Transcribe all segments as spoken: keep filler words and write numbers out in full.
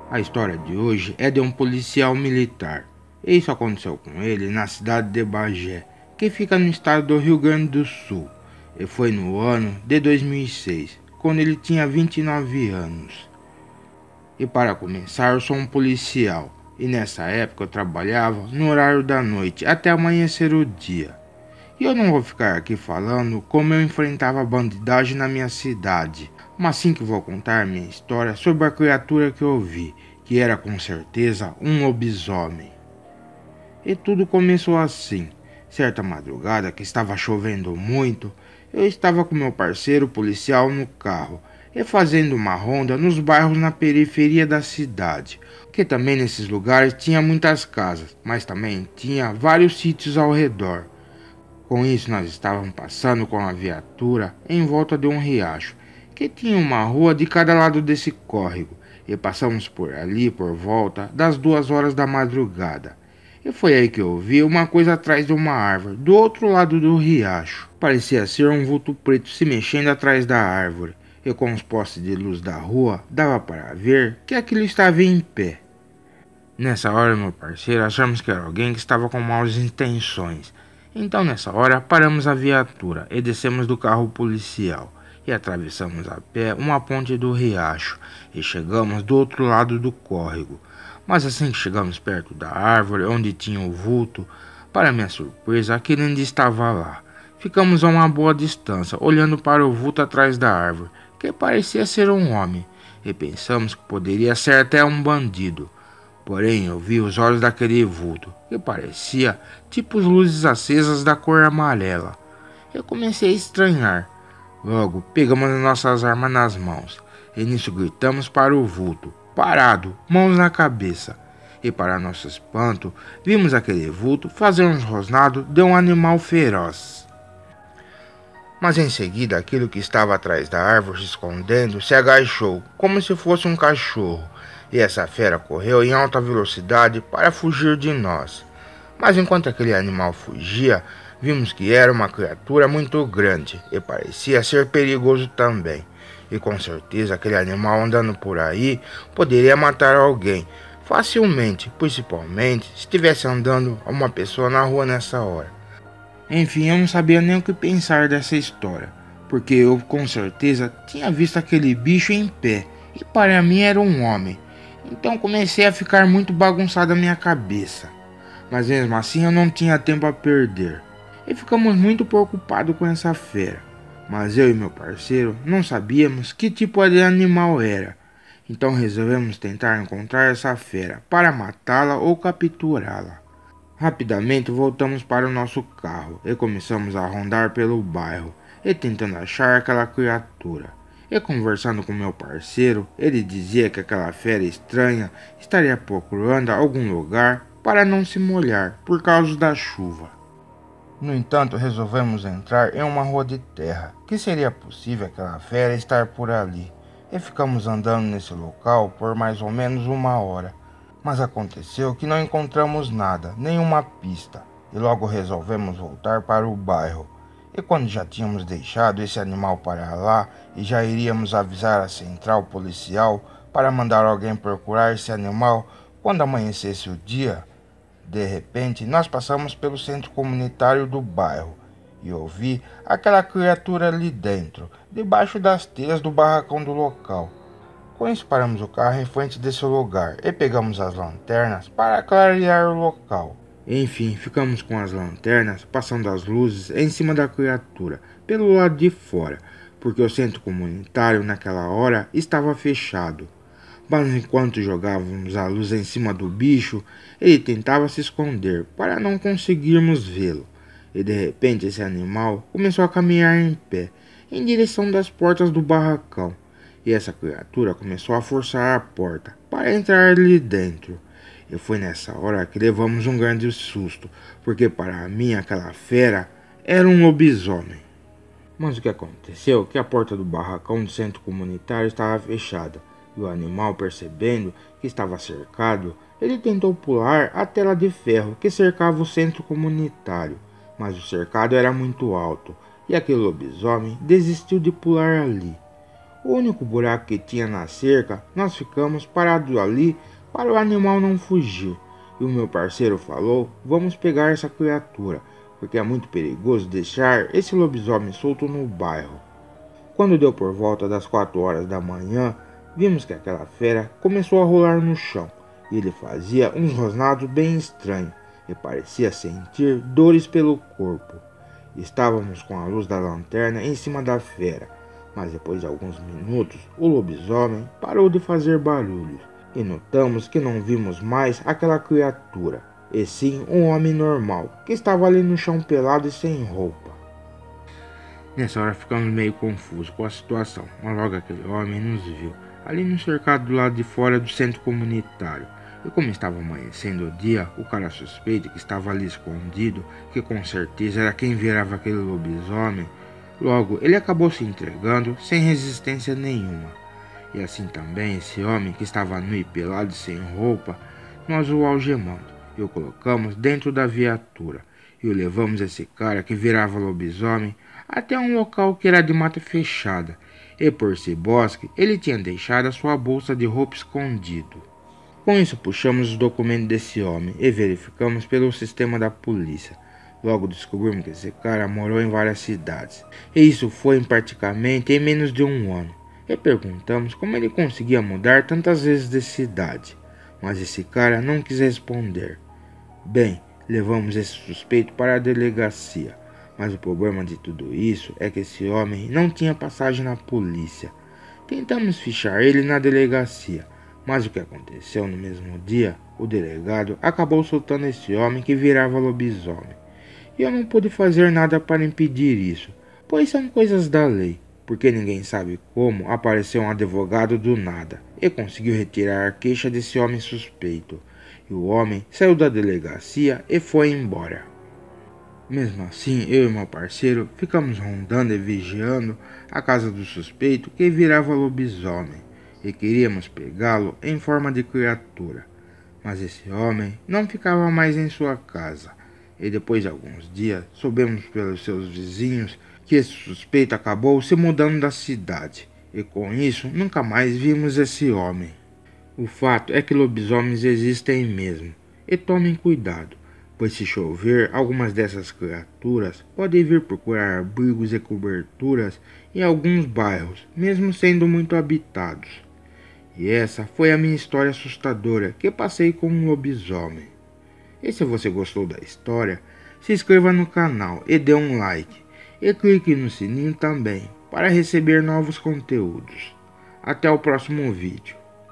A história de hoje é de um policial militar. Isso aconteceu com ele na cidade de Bagé, que fica no estado do Rio Grande do Sul. E foi no ano de dois mil e seis, quando ele tinha vinte e nove anos. E para começar, eu sou um policial. E nessa época eu trabalhava no horário da noite até amanhecer o dia. E eu não vou ficar aqui falando como eu enfrentava a bandidagem na minha cidade, mas sim que vou contar minha história sobre a criatura que eu vi, que era com certeza um lobisomem. E tudo começou assim. Certa madrugada que estava chovendo muito, eu estava com meu parceiro policial no carro e fazendo uma ronda nos bairros na periferia da cidade, que também nesses lugares tinha muitas casas, mas também tinha vários sítios ao redor. Com isso, nós estávamos passando com a viatura em volta de um riacho, que tinha uma rua de cada lado desse córrego, e passamos por ali por volta das duas horas da madrugada. E foi aí que eu vi uma coisa atrás de uma árvore, do outro lado do riacho. Parecia ser um vulto preto se mexendo atrás da árvore, e com os postes de luz da rua, dava para ver que aquilo estava em pé. Nessa hora, meu parceiro, achamos que era alguém que estava com maus intenções. Então, nessa hora, paramos a viatura e descemos do carro policial e atravessamos a pé uma ponte do riacho e chegamos do outro lado do córrego. Mas assim que chegamos perto da árvore onde tinha o vulto, para minha surpresa, aquele ainda estava lá. Ficamos a uma boa distância, olhando para o vulto atrás da árvore, que parecia ser um homem, e pensamos que poderia ser até um bandido. Porém, eu vi os olhos daquele vulto, que parecia tipo luzes acesas da cor amarela. Eu comecei a estranhar. Logo, pegamos as nossas armas nas mãos, e nisso gritamos para o vulto, parado, mãos na cabeça. E para nosso espanto, vimos aquele vulto fazer uns rosnados de um animal feroz. Mas em seguida, aquilo que estava atrás da árvore se escondendo se agachou, como se fosse um cachorro. E essa fera correu em alta velocidade para fugir de nós. Mas enquanto aquele animal fugia, vimos que era uma criatura muito grande e parecia ser perigoso também. E com certeza aquele animal andando por aí poderia matar alguém facilmente, principalmente se estivesse andando uma pessoa na rua nessa hora. Enfim, eu não sabia nem o que pensar dessa história, porque eu com certeza tinha visto aquele bicho em pé e para mim era um homem. Então comecei a ficar muito bagunçada a minha cabeça. Mas mesmo assim eu não tinha tempo a perder. E ficamos muito preocupados com essa fera. Mas eu e meu parceiro não sabíamos que tipo de animal era. Então resolvemos tentar encontrar essa fera para matá-la ou capturá-la. Rapidamente voltamos para o nosso carro e começamos a rondar pelo bairro e tentando achar aquela criatura. E conversando com meu parceiro, ele dizia que aquela fera estranha estaria procurando algum lugar para não se molhar por causa da chuva. No entanto, resolvemos entrar em uma rua de terra, que seria possível aquela fera estar por ali. E ficamos andando nesse local por mais ou menos uma hora. Mas aconteceu que não encontramos nada, nenhuma pista, e logo resolvemos voltar para o bairro. E quando já tínhamos deixado esse animal para lá e já iríamos avisar a central policial para mandar alguém procurar esse animal quando amanhecesse o dia, de repente nós passamos pelo centro comunitário do bairro e eu vi aquela criatura ali dentro, debaixo das telhas do barracão do local. Com isso paramos o carro em frente desse lugar e pegamos as lanternas para clarear o local. Enfim, ficamos com as lanternas passando as luzes em cima da criatura, pelo lado de fora, porque o centro comunitário naquela hora estava fechado. Mas enquanto jogávamos a luz em cima do bicho, ele tentava se esconder para não conseguirmos vê-lo. E de repente esse animal começou a caminhar em pé, em direção das portas do barracão. E essa criatura começou a forçar a porta para entrar ali dentro. E foi nessa hora que levamos um grande susto, porque para mim aquela fera era um lobisomem. Mas o que aconteceu é que a porta do barracão do centro comunitário estava fechada, e o animal, percebendo que estava cercado, ele tentou pular a tela de ferro que cercava o centro comunitário, mas o cercado era muito alto, e aquele lobisomem desistiu de pular ali. O único buraco que tinha na cerca, nós ficamos parados ali para o animal não fugir. E o meu parceiro falou, vamos pegar essa criatura, porque é muito perigoso deixar esse lobisomem solto no bairro. Quando deu por volta das quatro horas da manhã, vimos que aquela fera começou a rolar no chão, e ele fazia uns rosnados bem estranhos, e parecia sentir dores pelo corpo. Estávamos com a luz da lanterna em cima da fera, mas depois de alguns minutos, o lobisomem parou de fazer barulhos, e notamos que não vimos mais aquela criatura, e sim um homem normal, que estava ali no chão pelado e sem roupa. Nessa hora ficamos meio confusos com a situação, mas logo aquele homem nos viu, ali no cercado do lado de fora do centro comunitário. E como estava amanhecendo o dia, o cara suspeito que estava ali escondido, que com certeza era quem virava aquele lobisomem, logo ele acabou se entregando sem resistência nenhuma. E assim também esse homem que estava nu e pelado e sem roupa, nós o algemamos e o colocamos dentro da viatura. E o levamos esse cara que virava lobisomem até um local que era de mata fechada. E por ser bosque, ele tinha deixado a sua bolsa de roupa escondido. Com isso puxamos os documentos desse homem e verificamos pelo sistema da polícia. Logo descobrimos que esse cara morou em várias cidades. E isso foi em praticamente em menos de um ano. E perguntamos como ele conseguia mudar tantas vezes de cidade. Mas esse cara não quis responder. Bem, levamos esse suspeito para a delegacia. Mas o problema de tudo isso é que esse homem não tinha passagem na polícia. Tentamos fichar ele na delegacia. Mas o que aconteceu no mesmo dia, o delegado acabou soltando esse homem que virava lobisomem. E eu não pude fazer nada para impedir isso, pois são coisas da lei, porque ninguém sabe como apareceu um advogado do nada e conseguiu retirar a queixa desse homem suspeito. E o homem saiu da delegacia e foi embora. Mesmo assim, eu e meu parceiro ficamos rondando e vigiando a casa do suspeito que virava lobisomem. E queríamos pegá-lo em forma de criatura, mas esse homem não ficava mais em sua casa, e depois de alguns dias soubemos pelos seus vizinhos que esse suspeito acabou se mudando da cidade, e com isso nunca mais vimos esse homem. O fato é que lobisomens existem mesmo, e tomem cuidado, pois se chover, algumas dessas criaturas podem vir procurar abrigos e coberturas em alguns bairros, mesmo sendo muito habitados. E essa foi a minha história assustadora que passei com um lobisomem. E se você gostou da história, se inscreva no canal e dê um like. E clique no sininho também para receber novos conteúdos. Até o próximo vídeo.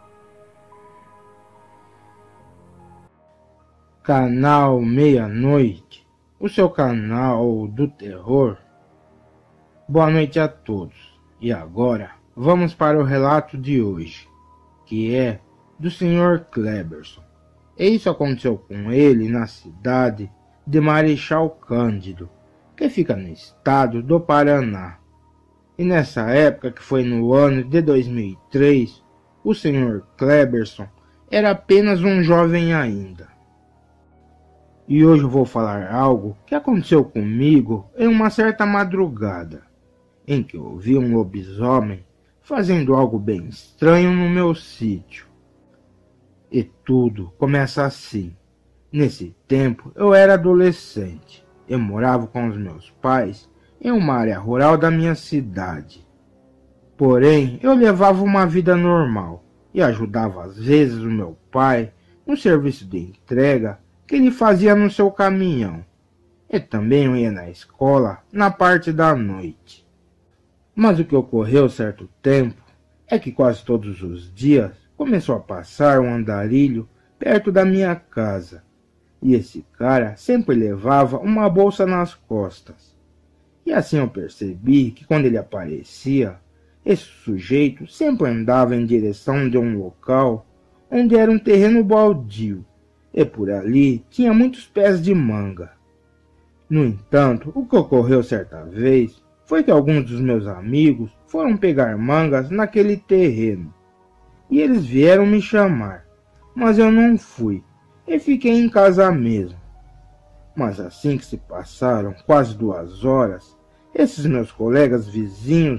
Canal Meia-Noite, o seu canal do terror. Boa noite a todos. E agora, vamos para o relato de hoje, que é do senhor Cleberson. E isso aconteceu com ele na cidade de Marechal Cândido, que fica no estado do Paraná. E nessa época, que foi no ano de dois mil e três, o senhor Cleberson era apenas um jovem ainda. E hoje eu vou falar algo que aconteceu comigo em uma certa madrugada, em que eu vi um lobisomem fazendo algo bem estranho no meu sítio. E tudo começa assim. Nesse tempo eu era adolescente e morava com os meus pais em uma área rural da minha cidade. Porém, eu levava uma vida normal e ajudava às vezes o meu pai no serviço de entrega que ele fazia no seu caminhão. E também eu ia na escola na parte da noite. Mas o que ocorreu certo tempo é que quase todos os dias começou a passar um andarilho perto da minha casa. E esse cara sempre levava uma bolsa nas costas. E assim eu percebi que quando ele aparecia, esse sujeito sempre andava em direção de um local onde era um terreno baldio. E por ali tinha muitos pés de manga. No entanto, o que ocorreu certa vez foi que alguns dos meus amigos foram pegar mangas naquele terreno. E eles vieram me chamar, mas eu não fui e fiquei em casa mesmo. Mas assim que se passaram quase duas horas, esses meus colegas vizinhos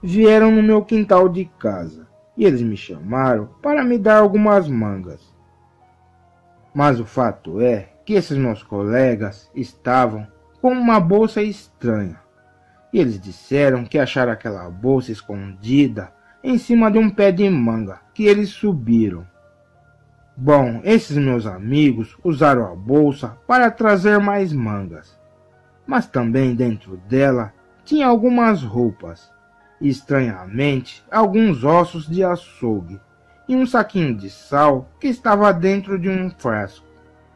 vieram no meu quintal de casa e eles me chamaram para me dar algumas mangas. Mas o fato é que esses meus colegas estavam com uma bolsa estranha e eles disseram que acharam aquela bolsa escondida em cima de um pé de manga que eles subiram. Bom, esses meus amigos usaram a bolsa para trazer mais mangas, mas também dentro dela tinha algumas roupas, e estranhamente alguns ossos de açougue e um saquinho de sal que estava dentro de um frasco.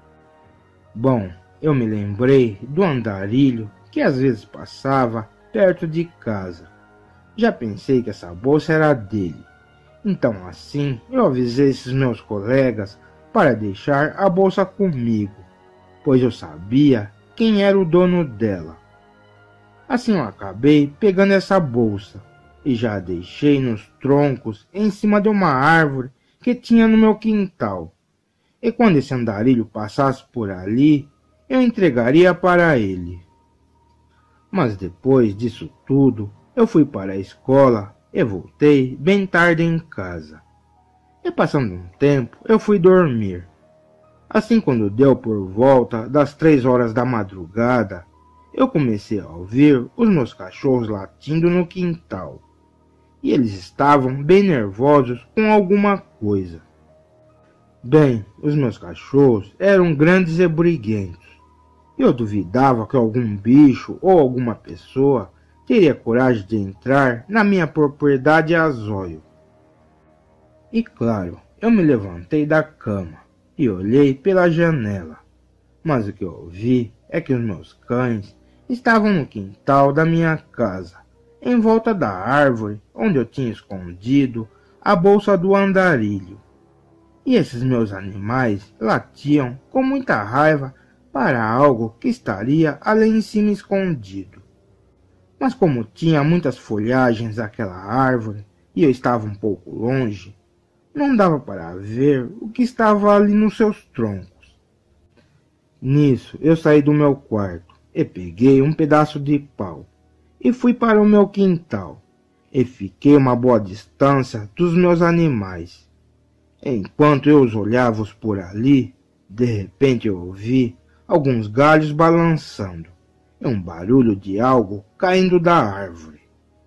Bom, eu me lembrei do andarilho que às vezes passava perto de casa. Já pensei que essa bolsa era dele. Então assim eu avisei esses meus colegas para deixar a bolsa comigo, pois eu sabia quem era o dono dela. Assim eu acabei pegando essa bolsa e já a deixei nos troncos em cima de uma árvore que tinha no meu quintal. E quando esse andarilho passasse por ali, eu entregaria para ele. Mas depois disso tudo, eu fui para a escola e voltei bem tarde em casa. E passando um tempo, eu fui dormir. Assim, quando deu por volta das três horas da madrugada, eu comecei a ouvir os meus cachorros latindo no quintal. E eles estavam bem nervosos com alguma coisa. Bem, os meus cachorros eram grandes e briguentos. Eu duvidava que algum bicho ou alguma pessoa teria coragem de entrar na minha propriedade a zóio. E claro, eu me levantei da cama e olhei pela janela. Mas o que eu vi é que os meus cães estavam no quintal da minha casa, em volta da árvore onde eu tinha escondido a bolsa do andarilho. E esses meus animais latiam com muita raiva para algo que estaria ali em cima escondido. Mas como tinha muitas folhagens aquela árvore e eu estava um pouco longe, não dava para ver o que estava ali nos seus troncos. Nisso eu saí do meu quarto e peguei um pedaço de pau e fui para o meu quintal e fiquei uma boa distância dos meus animais. Enquanto eu os olhava por ali, de repente eu ouvi alguns galhos balançando e um barulho de algo caindo da árvore.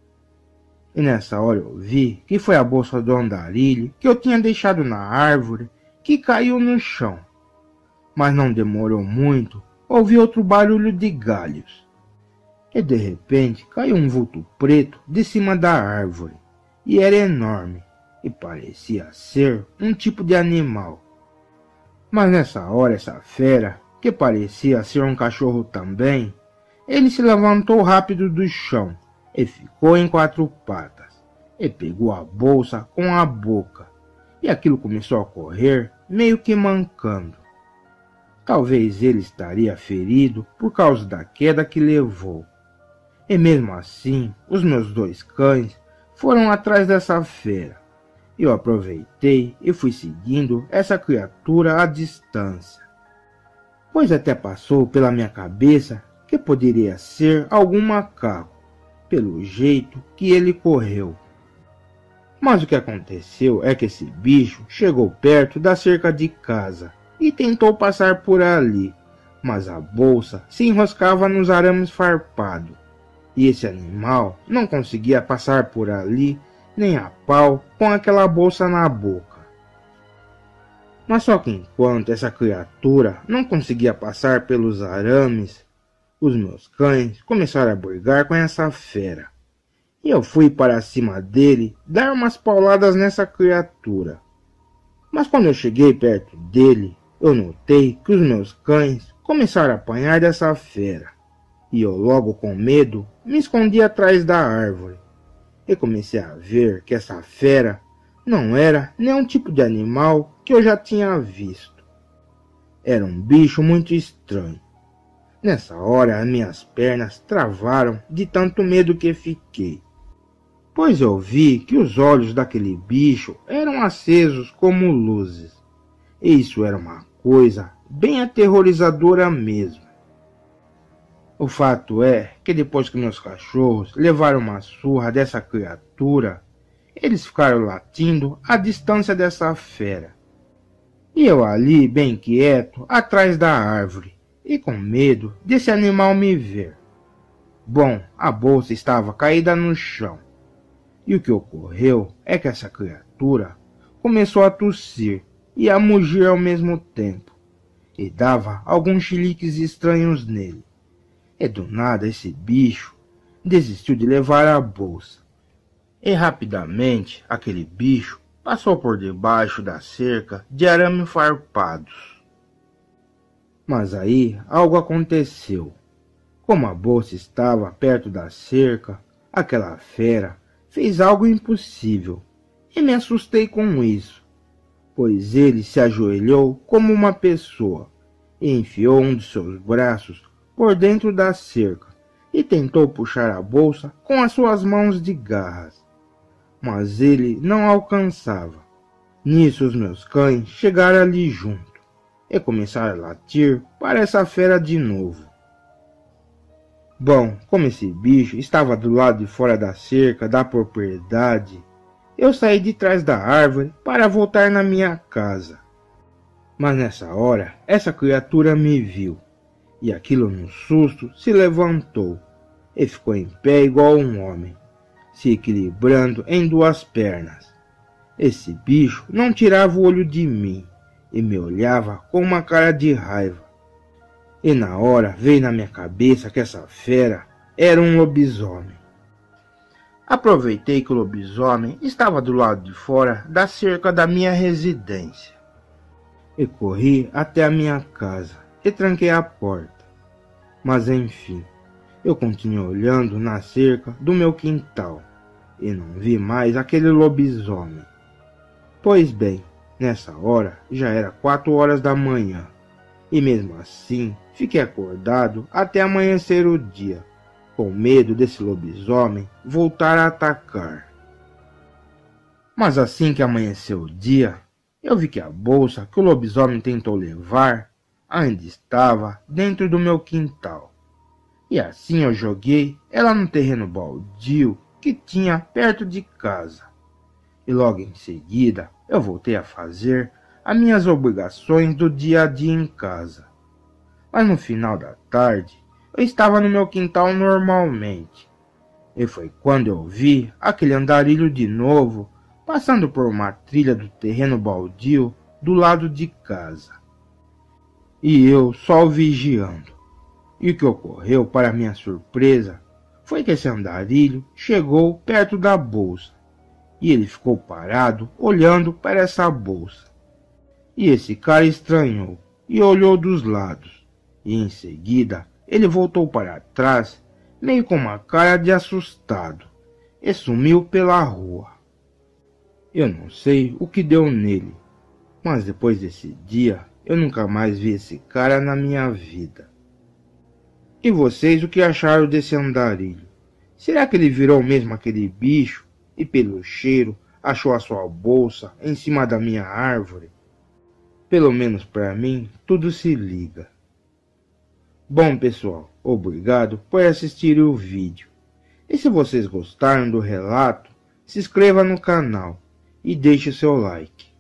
E nessa hora eu vi que foi a bolsa do andarilho que eu tinha deixado na árvore que caiu no chão. Mas não demorou muito, ouvi outro barulho de galhos. E de repente caiu um vulto preto de cima da árvore, e era enorme, e parecia ser um tipo de animal. Mas nessa hora essa fera, que parecia ser um cachorro também, ele se levantou rápido do chão e ficou em quatro patas, e pegou a bolsa com a boca, e aquilo começou a correr meio que mancando. Talvez ele estaria ferido por causa da queda que levou. E mesmo assim, os meus dois cães foram atrás dessa fera. Eu aproveitei e fui seguindo essa criatura à distância, pois até passou pela minha cabeça que poderia ser algum macaco, pelo jeito que ele correu. Mas o que aconteceu é que esse bicho chegou perto da cerca de casa e tentou passar por ali, mas a bolsa se enroscava nos arames farpados, e esse animal não conseguia passar por ali nem a pau com aquela bolsa na boca. Mas só que enquanto essa criatura não conseguia passar pelos arames, os meus cães começaram a brigar com essa fera. E eu fui para cima dele dar umas pauladas nessa criatura. Mas quando eu cheguei perto dele, eu notei que os meus cães começaram a apanhar dessa fera. E eu logo com medo me escondi atrás da árvore. E comecei a ver que essa fera não era nenhum tipo de animal que eu já tinha visto. Era um bicho muito estranho. Nessa hora as minhas pernas travaram de tanto medo que fiquei, pois eu vi que os olhos daquele bicho eram acesos como luzes. E isso era uma coisa bem aterrorizadora mesmo. O fato é que depois que meus cachorros levaram uma surra dessa criatura, eles ficaram latindo à distância dessa fera. E eu ali, bem quieto, atrás da árvore, e com medo desse animal me ver. Bom, a bolsa estava caída no chão. E o que ocorreu é que essa criatura começou a tossir e a mugir ao mesmo tempo, e dava alguns chiliques estranhos nele. E do nada esse bicho desistiu de levar a bolsa. E rapidamente aquele bicho passou por debaixo da cerca de arame farpados. Mas aí algo aconteceu. Como a bolsa estava perto da cerca, aquela fera fez algo impossível, e me assustei com isso, pois ele se ajoelhou como uma pessoa e enfiou um de seus braços por dentro da cerca e tentou puxar a bolsa com as suas mãos de garras. Mas ele não alcançava. Nisso os meus cães chegaram ali junto e começaram a latir para essa fera de novo. Bom, como esse bicho estava do lado de fora da cerca da propriedade, eu saí de trás da árvore para voltar na minha casa. Mas nessa hora, essa criatura me viu, e aquilo no susto se levantou, e ficou em pé igual um homem, se equilibrando em duas pernas. Esse bicho não tirava o olho de mim, e me olhava com uma cara de raiva. E na hora veio na minha cabeça que essa fera era um lobisomem. Aproveitei que o lobisomem estava do lado de fora da cerca da minha residência. E corri até a minha casa e tranquei a porta. Mas enfim, eu continuei olhando na cerca do meu quintal e não vi mais aquele lobisomem. Pois bem, nessa hora já era quatro horas da manhã. E mesmo assim, fiquei acordado até amanhecer o dia, com medo desse lobisomem voltar a atacar. Mas assim que amanheceu o dia, eu vi que a bolsa que o lobisomem tentou levar ainda estava dentro do meu quintal. E assim eu joguei ela no terreno baldio que tinha perto de casa. E logo em seguida eu voltei a fazer as minhas obrigações do dia a dia em casa. Mas no final da tarde, eu estava no meu quintal normalmente. E foi quando eu vi aquele andarilho de novo, passando por uma trilha do terreno baldio do lado de casa. E eu só o vigiando. E o que ocorreu, para minha surpresa, foi que esse andarilho chegou perto da bolsa. E ele ficou parado, olhando para essa bolsa. E esse cara estranhou e olhou dos lados, e em seguida ele voltou para trás, meio com uma cara de assustado, e sumiu pela rua. Eu não sei o que deu nele, mas depois desse dia eu nunca mais vi esse cara na minha vida. E vocês, o que acharam desse andarilho? Será que ele virou mesmo aquele bicho e pelo cheiro achou a sua bolsa em cima da minha árvore? Pelo menos para mim, tudo se liga. Bom pessoal, obrigado por assistir o vídeo. E se vocês gostaram do relato, se inscreva no canal e deixe seu like.